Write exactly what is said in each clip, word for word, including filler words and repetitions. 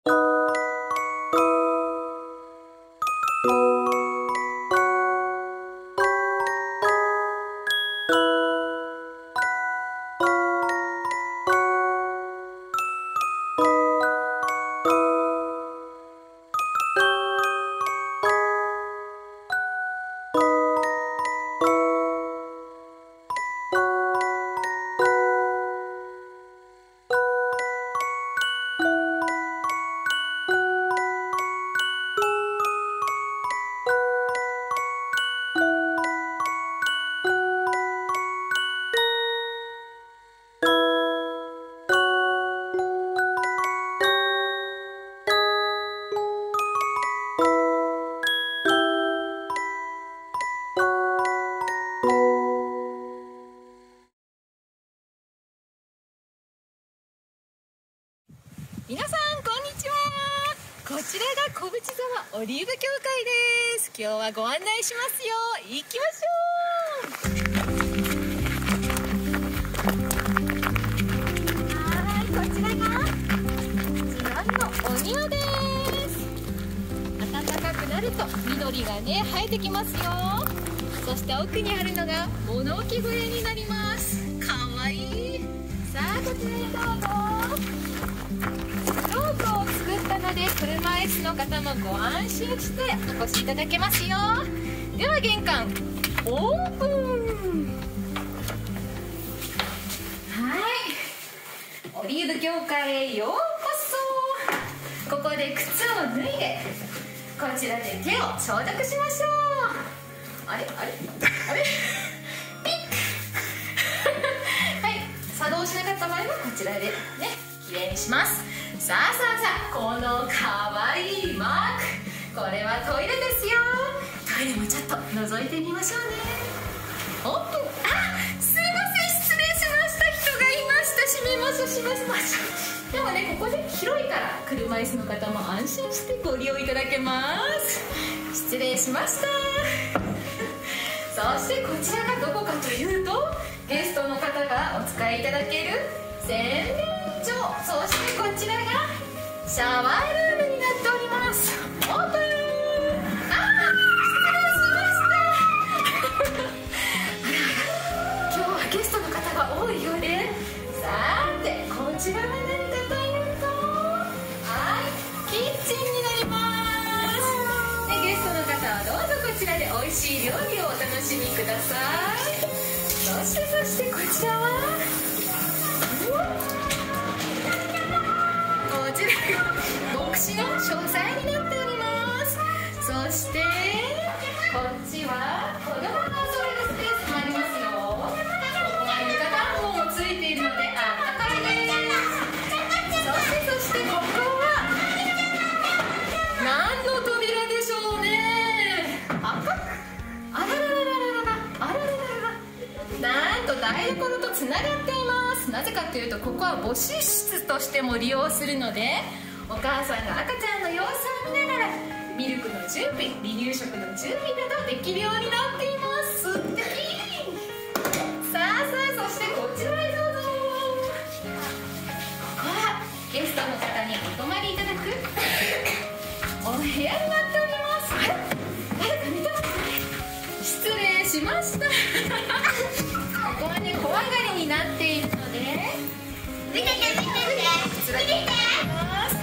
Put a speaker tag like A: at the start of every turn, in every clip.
A: 皆さんこんにちは。こちらが小淵沢オリーブ協会です。今日はご案内しますよ。行きましょう。はい、こちらが自慢のお庭です。暖かくなると緑がね生えてきますよ。そして奥にあるのが物置小屋になります。かわいい。さあこちらへどうぞ。ロープを作ったので車椅子の方もご安心してお越しいただけますよ。では玄関オープン。はい、オリーブ協会へようこそ。ここで靴を脱いでこちらで手を消毒しましょう。あれあれあれピッはい、作動しなかった場合はこちらでねきれいにします。さあさあさあ、このかわいいマーク、これはトイレですよ。トイレもちょっと覗いてみましょうね。オープン。あ、すいません、失礼しました。人がいました。閉めましょう、閉めましょう。でもね、ここで広いから車椅子の方も安心してご利用いただけます。失礼しましたそしてこちらがどこかというと、ゲストの方がお使いいただける洗面所、そしてこちらがシャワールームになっております。オープン。あー、失礼しましたあらあら、今日はゲストの方が多いようで、さてこちらは何かというと、はい、キッチンになります。でゲストの方はどうぞこちらで美味しい料理をお楽しみください。そしてそしてこちらはこちらが牧師の詳細になっております。そしてこっちは子供が遊べるスペースもありますよ。ここは床暖房もついているのであったかいです。そしてそしてここは何の扉でしょうね。ああららららららあらららら、なんと台所とつながっています。なぜかというと、ここは母子室としても利用するので、お母さんが赤ちゃんの様子を見ながらミルクの準備、離乳食の準備などできるようになっています。素敵。さあさあ、そしてこちらへどうぞ。ここはゲストの方にお泊まりいただくお部屋になっております。あれ誰か寝てますね。失礼しましたここはね小上がりになっているので、見てて見ててくつろぎます。はい、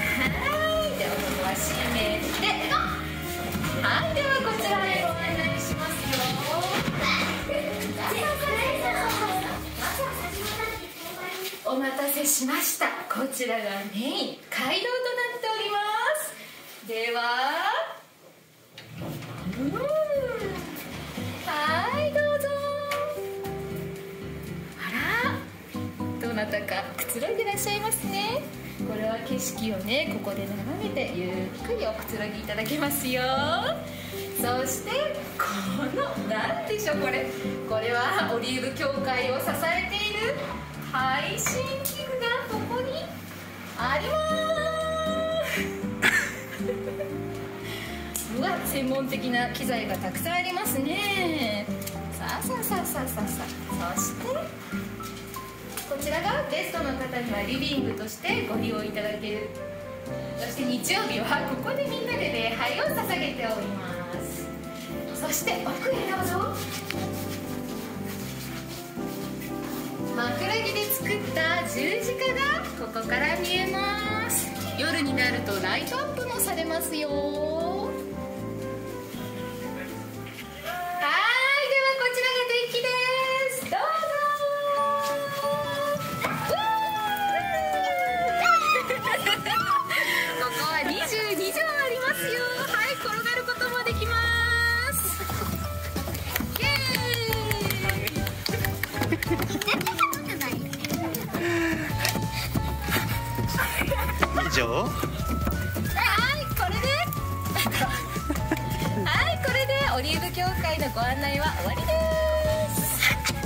A: ではここは閉めて、はい、ではこちらへご案内しますよ。お待たせしました。こちらがメイン街道となっております。ではうーん、はいどうぞ。あら、どなたかくつろいでらっしゃいますね。これは景色をねここで眺めてゆっくりおくつろぎいただけますよ。そしてこの何でしょう、これこれはオリーブ協会を支えている配信器具がここにありますうわ、専門的な機材がたくさんありますね。さあさあさあさあさあさあ、そしてこちらがゲストの方にはリビングとしてご利用いただけるそして日曜日はここでみんなで礼拝を捧げております。そして奥へどうぞ。枕木で作った十字架がここから見えます。夜になるとライトアップもされますよ。はい、ではこちらがデッキです。どうぞ。ここはにじゅうにじょうありますよ。はい、転がることもできます。イエーイ。
B: 以上。はい、
A: これではい、これでオリーブ教会のご案内は終わりです。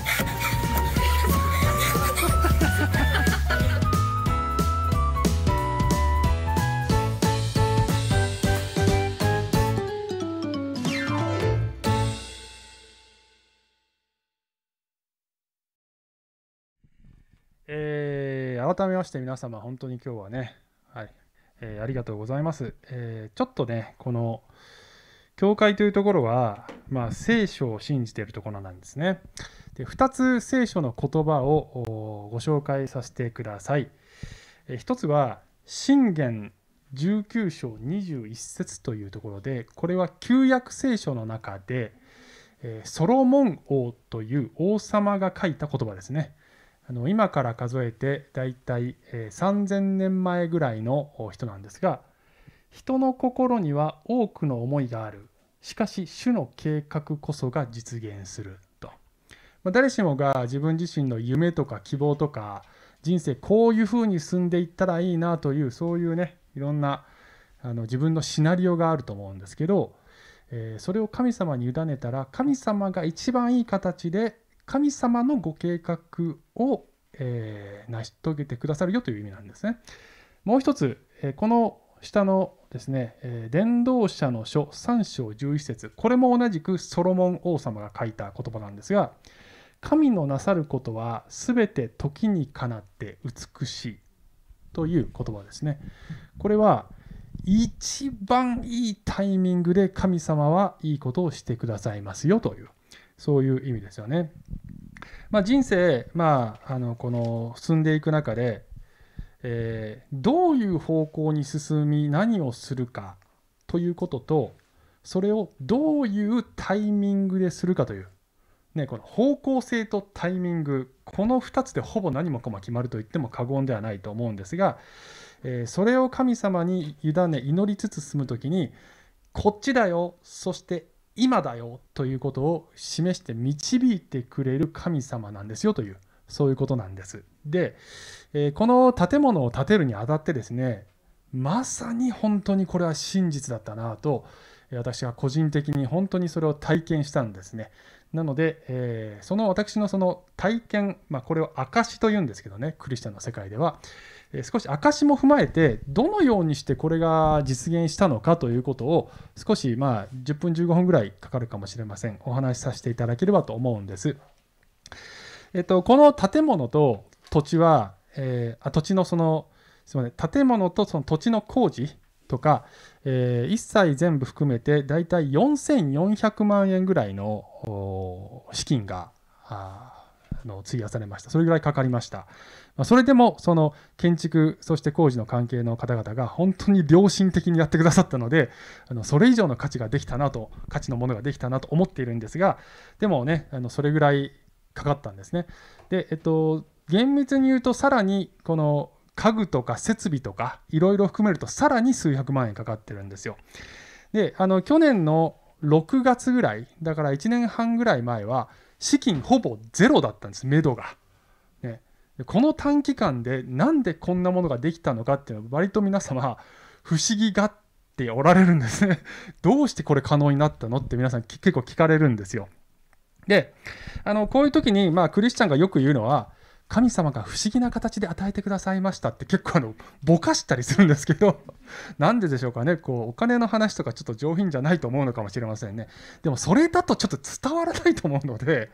C: えー、改めまして皆様本当に今日はね、はい、えー、ありがとうございます。えー、ちょっとねこの教会というところは、まあ、聖書を信じているところなんですね。でふたつ聖書の言葉をご紹介させてください。えー、ひとつは箴言じゅうきゅうしょうにじゅういっせつというところで、これは旧約聖書の中で、えー、ソロモン王という王様が書いた言葉ですね。あの今から数えてだいたいさんぜんねんまえぐらいの人なんですが、人の心には多くの思いがある。しかし主の計画こそが実現すると。まあ、誰しもが自分自身の夢とか希望とか人生こういうふうに進んでいったらいいなという、そういうねいろんなあの自分のシナリオがあると思うんですけど、えー、それを神様に委ねたら神様が一番いい形で神様のご計画を、えー、成し遂げてくださるよという意味なんですね。もう一つ、えー、この下のですね、えー、伝道者の書さんしょうじゅういっせつ、これも同じくソロモン王様が書いた言葉なんですが、神のなさることはすべて時にかなって美しいという言葉ですね。これは一番いいタイミングで神様はいいことをしてくださいますよという、そういう意味ですよね。まあ、人生、まあ、あのこの進んでいく中で、えー、どういう方向に進み何をするかということと、それをどういうタイミングでするかという、ね、この方向性とタイミング、このふたつでほぼ何もかも決まると言っても過言ではないと思うんですが、えー、それを神様に委ね祈りつつ進むときに、こっちだよ、そして今だよということを示して導いてくれる神様なんですよという、そういうことなんです。で、えー、この建物を建てるにあたってですね、まさに本当にこれは真実だったなと、私は個人的に本当にそれを体験したんですね。なので、えー、その私のその体験、まあ、これを証というんですけどね、クリスチャンの世界では、えー、少し証も踏まえてどのようにしてこれが実現したのかということを少しまあじゅっぷんじゅうごふんぐらいかかるかもしれません。お話しさせていただければと思うんです。えっと、この建物と土地は、えー、あ土地のそのすみません、建物とその土地の工事とか、えー、一切全部含めてだいたいよんせんよんひゃくまんえんぐらいの資金があの費やされました。それぐらいかかりました。まあ、それでもその建築そして工事の関係の方々が本当に良心的にやってくださったので、あのそれ以上の価値ができたなと価値のものができたなと思っているんですが、でもね、あのそれぐらいかかったんですね。で、えっと、厳密に言うとさらにこの家具とか設備とかいろいろ含めるとさらに数百万円かかってるんですよ。で、あの去年のろくがつぐらいだからいちねんはんぐらい前は資金ほぼゼロだったんです、目処が、ね、でこの短期間でなんでこんなものができたのかっていうのは割と皆様不思議がっておられるんですね。どうしてこれ可能になったのって皆さん結構聞かれるんですよ。で、あのこういう時に、まあ、クリスチャンがよく言うのは、神様が不思議な形で与えてくださいましたって結構あのぼかしたりするんですけど、なんででしょうかね。こうお金の話とかちょっと上品じゃないと思うのかもしれませんね。でもそれだとちょっと伝わらないと思うので、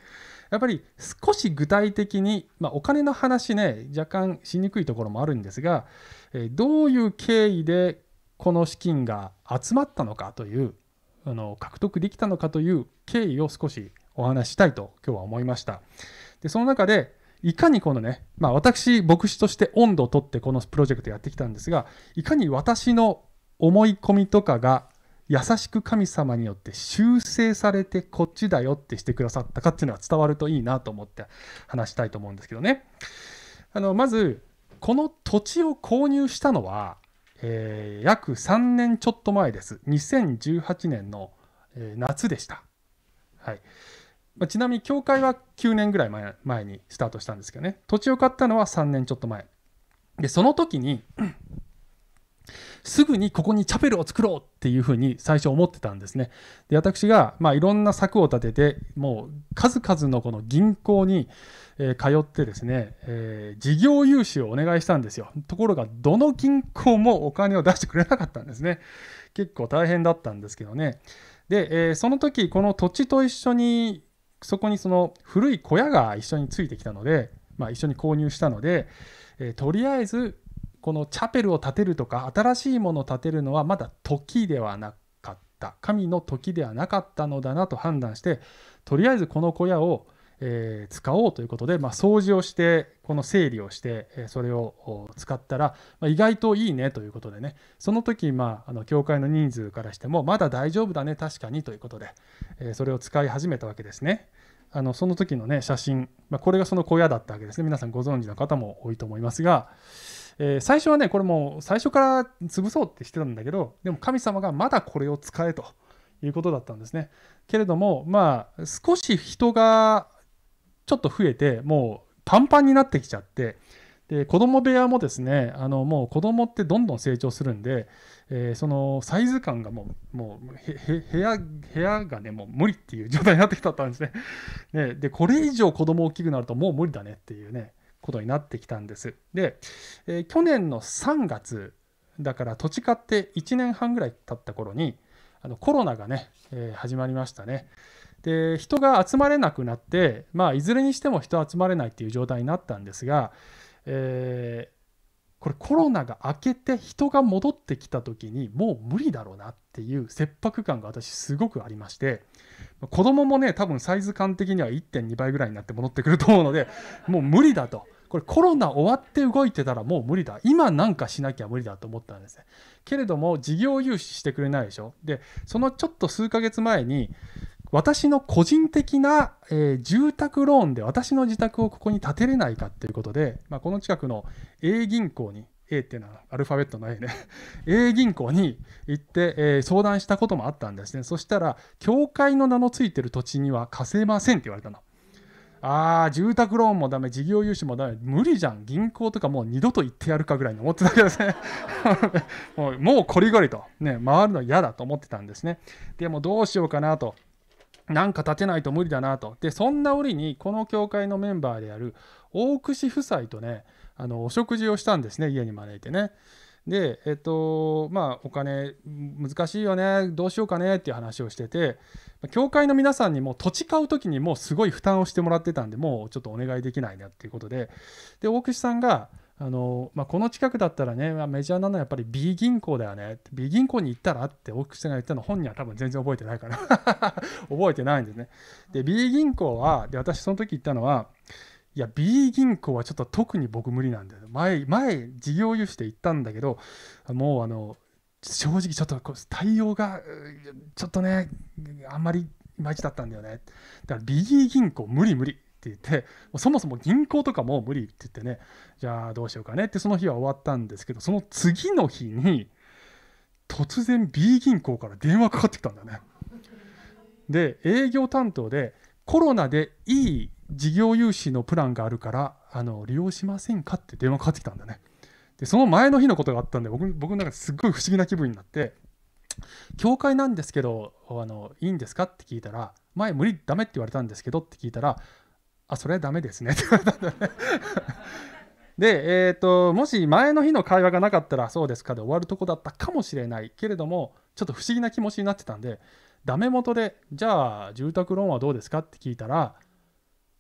C: やっぱり少し具体的に、まあ、お金の話ね若干しにくいところもあるんですが、えー、どういう経緯でこの資金が集まったのかというあの獲得できたのかという経緯を少しお話ししたいと今日は思いました。でその中でいかにこのね、まあ、私牧師として温度をとってこのプロジェクトやってきたんですが、いかに私の思い込みとかが優しく神様によって修正されてこっちだよってしてくださったかっていうのが伝わるといいなと思って話したいと思うんですけどね。あのまずこの土地を購入したのは、えー、約さんねんちょっと前です。にせんじゅうはちねんの、えー、夏でした。はい。まあ、ちなみに教会はきゅうねんぐらい 前, 前にスタートしたんですけどね、土地を買ったのはさんねんちょっと前で、その時にすぐにここにチャペルを作ろうっていうふうに最初思ってたんですね。で私がまあいろんな策を立てて、もう数々のこの銀行に通ってですね、えー、事業融資をお願いしたんですよ。ところがどの銀行もお金を出してくれなかったんですね。結構大変だったんですけどね。で、えー、その時この土地と一緒にそこにその古い小屋が一緒についてきたので、まあ、一緒に購入したので、えー、とりあえずこのチャペルを建てるとか新しいものを建てるのはまだ時ではなかった、神の時ではなかったのだなと判断して、とりあえずこの小屋を、えー、使おうということで、まあ、掃除をしてこの整理をして、えー、それを使ったら、まあ、意外といいねということでね、その時、まあ、あの教会の人数からしてもまだ大丈夫だね確かにということで、えー、それを使い始めたわけですね。あのその時のね写真、まあ、これがその小屋だったわけですね。皆さんご存知の方も多いと思いますが、えー、最初はねこれも最初から潰そうってしてたんだけど、でも神様がまだこれを使えということだったんですね。けれどもまあ少し人がちょっと増えてもうパンパンになってきちゃって、で子供部屋もですね、あのもう子供ってどんどん成長するんで、えー、そのサイズ感がもう、もうへ部屋、部屋がねもう無理っていう状態になってきたんですね。ねでこれ以上子供大きくなるともう無理だねっていうねことになってきたんです。で、えー、去年のさんがつだから土地買っていちねんはんぐらい経った頃にあのコロナがね、えー、始まりましたね。で人が集まれなくなって、まあ、いずれにしても人集まれないっていう状態になったんですが、えー、これコロナが明けて人が戻ってきた時にもう無理だろうなっていう切迫感が私すごくありまして、子供もね多分サイズ感的には いってんに 倍ぐらいになって戻ってくると思うので、もう無理だと、これコロナ終わって動いてたらもう無理だ、今なんかしなきゃ無理だと思ったんですね。けれども事業融資してくれないでしょ。でそのちょっと数ヶ月前に私の個人的な、えー、住宅ローンで私の自宅をここに建てれないかということで、まあ、この近くの A 銀行に、A っていうのはアルファベットの A ねA 銀行に行って、えー、相談したこともあったんですね。そしたら教会の名のついてる土地には貸せませんって言われたの。あー住宅ローンもダメ、事業融資もダメ、無理じゃん、銀行とかもう二度と行ってやるかぐらいに思ってたけどですねもう、もうこりごりと、ね、回るの嫌だと思ってたんですね。でもどうしようかなと、なんか建てないと無理だなと。でそんな折にこの教会のメンバーである大串夫妻とねあのお食事をしたんですね、家に招いてね。でえっとまあお金難しいよね、どうしようかねっていう話をしてて、教会の皆さんにも土地買う時にもうすごい負担をしてもらってたんで、もうちょっとお願いできないなっていうことで、で大串さんがあのまあ、この近くだったらね、まあ、メジャーなのはやっぱり B 銀行だよね。B 銀行に行ったらって大口さんが言ったの本人は多分全然覚えてないから覚えてないんですね。で B 銀行はで私その時言ったのは、いや B 銀行はちょっと特に僕無理なんだよ。前前事業融資で行ったんだけど、もうあの正直ちょっと対応がちょっとねあんまりいまいちだったんだよね。だから B 銀行無理無理って言って、そもそも銀行とかも無理って言ってね、じゃあどうしようかねってその日は終わったんですけど、その次の日に突然 B 銀行から電話かかってきたんだね。で営業担当でコロナでいい事業融資のプランがあるからあの利用しませんかって電話かかってきたんだね。でその前の日のことがあったんで、僕僕の中ですっごい不思議な気分になって、教会なんですけどあのいいんですかって聞いたら、前無理ダメって言われたんですけどって聞いたら、あそれはダメですねって言われたんだねで、えーと、もし前の日の会話がなかったらそうですかで終わるとこだったかもしれないけれども、ちょっと不思議な気持ちになってたんで、ダメ元でじゃあ住宅ローンはどうですかって聞いたら、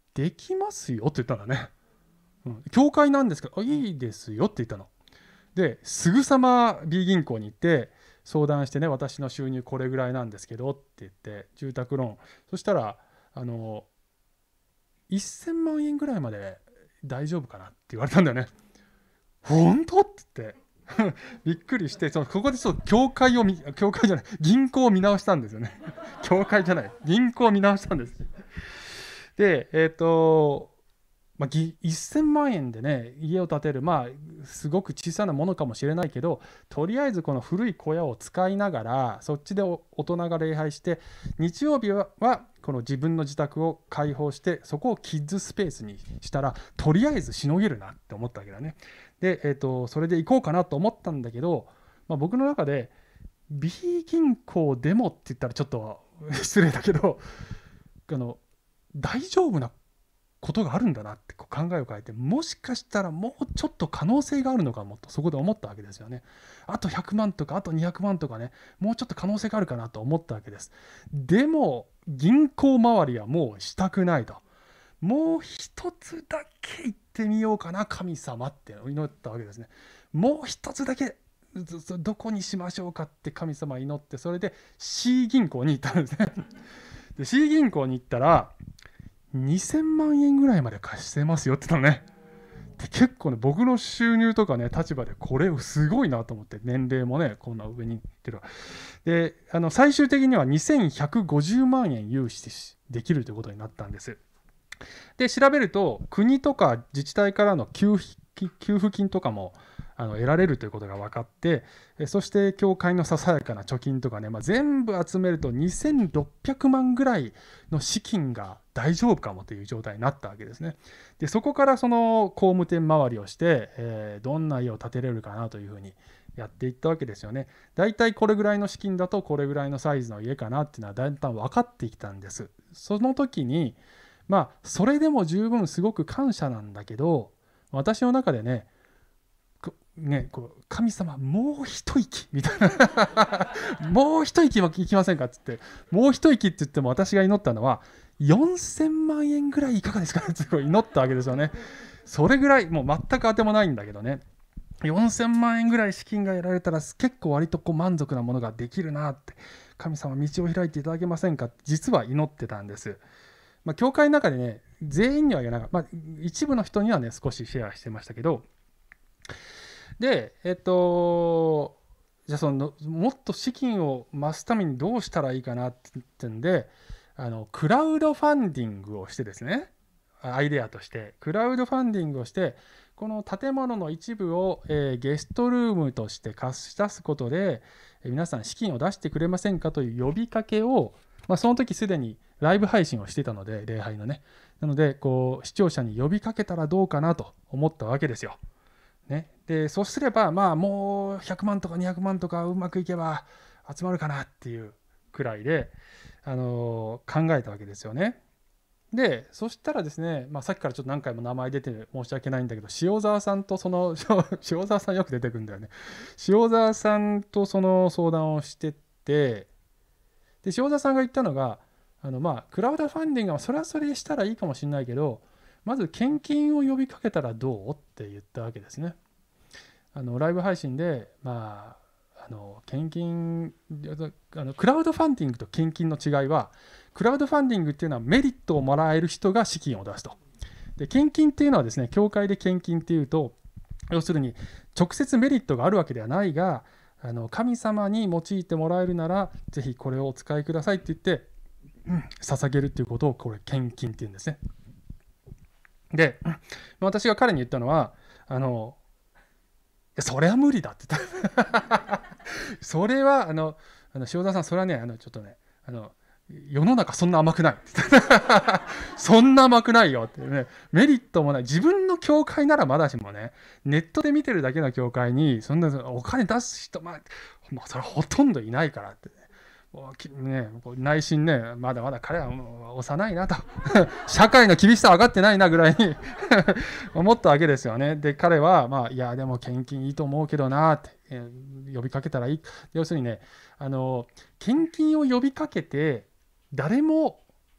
C: できますよって言ったんだね。うん、教会なんですか、あ、いいですよって言ったの。ですぐさま B 銀行に行って相談してね、私の収入これぐらいなんですけどって言って、住宅ローン、そしたらあのせんまんえんぐらいまで大丈夫かなって言われたんだよね。本当って言ってびっくりして、そのここでちょっと教会を見教会じゃない銀行を見直したんですよね教会じゃない銀行を見直したんです。でえっ、ー、とまあ、せんまんえんでね家を建てる、まあすごく小さなものかもしれないけど、とりあえずこの古い小屋を使いながらそっちで大人が礼拝して、日曜日はこの自分の自宅を開放してそこをキッズスペースにしたらとりあえずしのげるなって思ったわけだね。で、えーと、それで行こうかなと思ったんだけど、まあ、僕の中で B 銀行でもって言ったらちょっと失礼だけど、あの大丈夫なことがあるんだなってこう考えを変えて、もしかしたらもうちょっと可能性があるのかもとそこで思ったわけですよね。あとひゃくまんとかあとにひゃくまんとかね、もうちょっと可能性があるかなと思ったわけです。でも銀行周りはもうしたくないと。もう一つだけ行ってみようかな神様って祈ったわけですね。もう一つだけどこにしましょうかって神様祈って、それで C 銀行に行ったんですねで C 銀行に行ったらにせんまんえんぐらいまで貸してますよって言ったのね。で結構ね、僕の収入とかね立場でこれすごいなと思って、年齢もねこんな上に行ってる。であの最終的にはにせんひゃくごじゅうまんえん融資できるということになったんです。で調べると国とか自治体からの給付給付金とかもあの得られるということが分かって、そして教会のささやかな貯金とかね、まあ、全部集めるとにせんろっぴゃくまんぐらいの資金が大丈夫かもという状態になったわけですね。でそこからその工務店回りをして、えー、どんな家を建てれるかなというふうにやっていったわけですよね。だいたいこれぐらいの資金だとこれぐらいのサイズの家かなっていうのはだんだん分かってきたんです。その時にまあそれでも十分すごく感謝なんだけど、私の中でねね、こう神様もう一息みたいなもう一息も行きませんかっつって、もう一息って言っても私が祈ったのはよんせんまんえんぐらいいかがですかって祈ったわけですよね。それぐらいもう全く当てもないんだけどね、よんせんまんえんぐらい資金が得られたら結構割とこう満足なものができるなって、神様道を開いていただけませんかって実は祈ってたんです。まあ、教会の中でね全員には言わなかった、まあ、一部の人にはね少しシェアしてましたけど、でえっとじゃあそのもっと資金を増すためにどうしたらいいかなって言ってんで、あのクラウドファンディングをしてですね、アイデアとしてクラウドファンディングをして、この建物の一部を、えー、ゲストルームとして貸し出すことで、えー、皆さん資金を出してくれませんかという呼びかけを、まあ、その時すでにライブ配信をしていたので、礼拝のね、なのでこう視聴者に呼びかけたらどうかなと思ったわけですよ。ね、でそうすればまあもうひゃくまんとかにひゃくまんとかうまくいけば集まるかなっていうくらいで、あのー、考えたわけですよね。でそしたらですね、まあ、さっきからちょっと何回も名前出て申し訳ないんだけど、塩沢さんとその塩沢さんよく出てくるんだよね。塩沢さんとその相談をしてて、で塩沢さんが言ったのが、あのまあクラウドファンディングはそれはそれしたらいいかもしれないけど、まず献金を呼びかけたらどうって言ったわけですね。あのライブ配信で、まあ、あの献金あのクラウドファンディングと献金の違いは、クラウドファンディングっていうのはメリットをもらえる人が資金を出すと。で献金っていうのはですね、教会で献金っていうと、要するに直接メリットがあるわけではないが、あの神様に用いてもらえるならぜひこれをお使いくださいって言って、うん、捧げるっていうことをこれ献金っていうんですね。で私が彼に言ったのは、あのそれは無理だって言ったそれはあのあの塩田さん、それはねあのちょっとねあの世の中そんな甘くないって言ったそんな甘くないよってね、メリットもない。自分の教会ならまだしもね、ネットで見てるだけの教会にそんなお金出す人、まあ、まあ、それはほとんどいないからってね、内心ね、まだまだ彼は幼いなと社会の厳しさ分かってないなぐらいに思ったわけですよね。で彼は、まあ、いやでも献金いいと思うけどなって、えー、呼びかけたらいい。要するにね、あの献金を呼びかけて誰も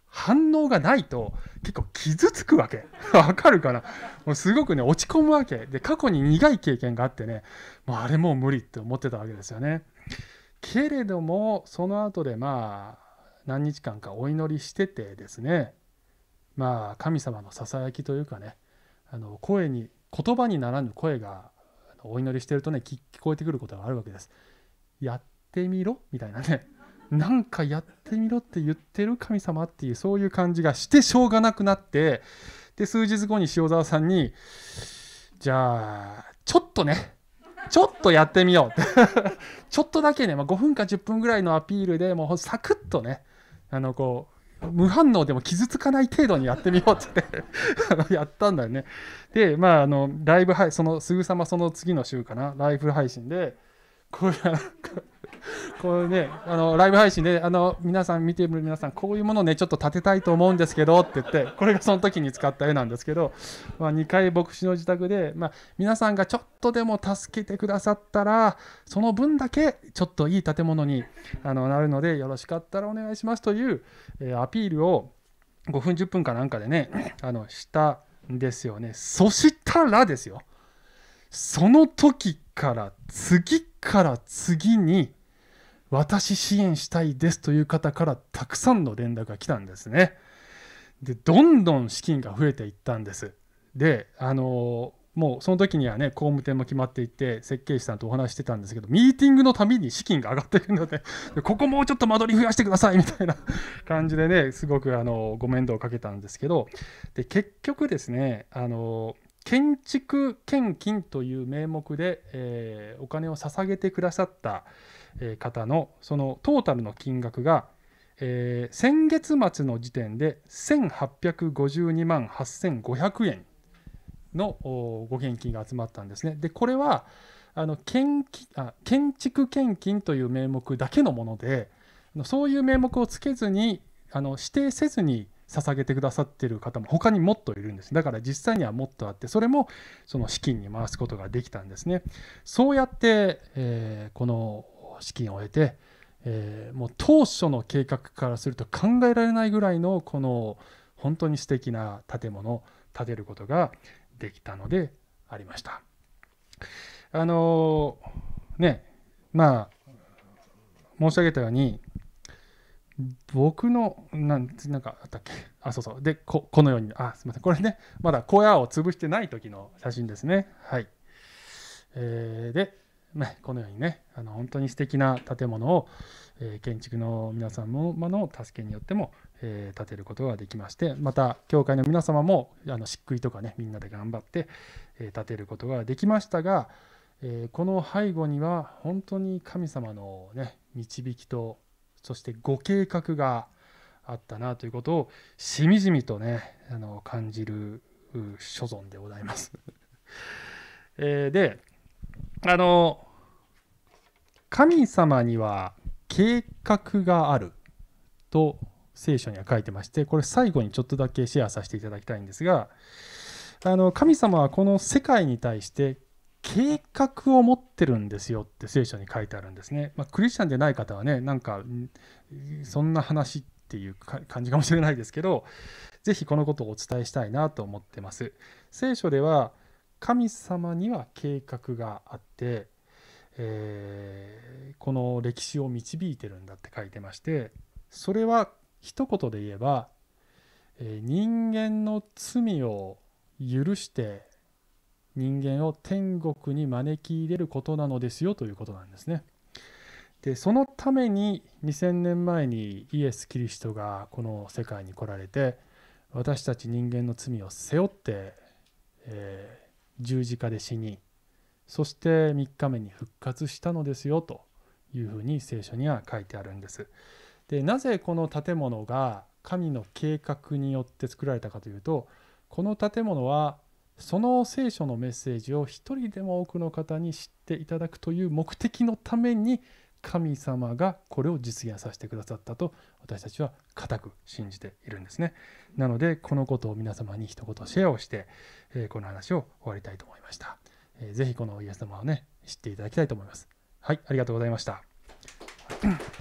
C: 反応がないと結構傷つくわけわかるかな。もうすごくね落ち込むわけで、過去に苦い経験があってね、もうあれもう無理って思ってたわけですよね。けれどもその後でまあ何日間かお祈りしててですね、まあ神様のささやきというかね、あの声に言葉にならぬ声がお祈りしてるとね聞こえてくることがあるわけです。やってみろみたいなね、なんかやってみろって言ってる神様っていう、そういう感じがしてしょうがなくなって、で数日後に塩沢さんにじゃあちょっとねちょっとやってみようってちょっとだけね、まあ、ごふんかじゅっぷんぐらいのアピールでもうサクッとね、あのこう無反応でも傷つかない程度にやってみようってあのやったんだよね。でまああのライブ配そのすぐさまその次の週かな、ライブ配信でこういうこうね、あのライブ配信であの皆さん見てる皆さんこういうものをねちょっと立てたいと思うんですけどって言って、これがその時に使った絵なんですけど、まあ、にかい牧師の自宅で、まあ、皆さんがちょっとでも助けてくださったらその分だけちょっといい建物にあのなるのでよろしかったらお願いしますという、えー、アピールをごふんじゅっぷんかなんかでねあのしたんですよね。そしたらですよ、その時から次から次に私支援したいですという方からたくさんの連絡が来たんですね。でどんどん資金が増えていったんです。であのもうその時にはね工務店も決まっていて設計士さんとお話してたんですけど、ミーティングのたびに資金が上がっているので、でここもうちょっと間取り増やしてくださいみたいな感じでねすごくあのご面倒をかけたんですけど、で結局ですねあの建築献金という名目で、えー、お金を捧げてくださった方のそのトータルの金額が、えー、先月末の時点でせんはっぴゃくごじゅうにまんはっせんごひゃくえんのご献金が集まったんですね。でこれはあの 建, あ建築献金という名目だけのもので、そういう名目をつけずにあの指定せずに捧げてくださっている方も他にもっといるんです。だから実際にはもっとあって、それもその資金に回すことができたんですね。そうやって、えー、この資金を得て、えー、もう当初の計画からすると考えられないぐらいのこの本当に素敵な建物を建てることができたのでありました。あのー、ねまあ申し上げたように僕のなんなんかあったっけ、あそうそうで こ, このようにあすみません、これねまだ小屋を潰してない時の写真ですね。はい、えー、で、ね、このようにねあの本当に素敵な建物を、えー、建築の皆様の助けによっても、えー、建てることができまして、また教会の皆様もあの漆喰とかねみんなで頑張って、えー、建てることができましたが、えー、この背後には本当に神様のね導きとそしてご計画があったなということをしみじみとねあの感じる所存でございます。えー、であの神様には計画があると聖書には書いてまして、これ最後にちょっとだけシェアさせていただきたいんですが、あの神様はこの世界に対して計画を持ってるんですよって聖書に書いてあるんですね。まあ、クリスチャンでない方はねなんかそんな話っていう感じかもしれないですけど、ぜひこのことをお伝えしたいなと思ってます。聖書では神様には計画があって、えー、この歴史を導いてるんだって書いてまして、それは一言で言えば、えー、人間の罪を許して人間を天国に招き入れることなのですよということなんですね。でそのためににせんねんまえにイエス・キリストがこの世界に来られて、私たち人間の罪を背負って、えー、十字架で死に、そしてみっかめに復活したのですよというふうに聖書には書いてあるんです。でなぜこの建物が神の計画によって作られたかというと、この建物はその聖書のメッセージを一人でも多くの方に知っていただくという目的のために神様がこれを実現させてくださったと私たちは固く信じているんですね。なのでこのことを皆様に一言シェアをして、えー、この話を終わりたいと思いました。えー、ぜひこのイエス様をね知っていただきたいと思います。はい、ありがとうございました。